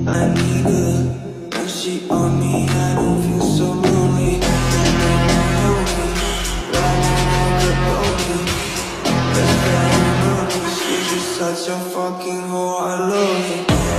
I need her. When she on me, I don't feel so lonely. She's just such a fucking whore, I love it.